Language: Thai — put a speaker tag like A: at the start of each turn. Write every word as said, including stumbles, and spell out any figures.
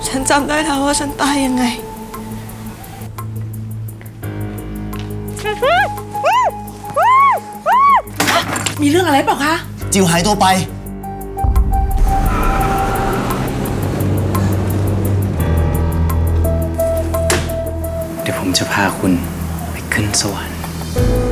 A: ฉันจำได้แล้วว่าฉันตายยังไงมีเรื่องอะไรเปล่าคะ
B: จิ๋วหายตัวไป
C: เดี๋ยวผมจะพาคุณไปขึ้นสวรรค์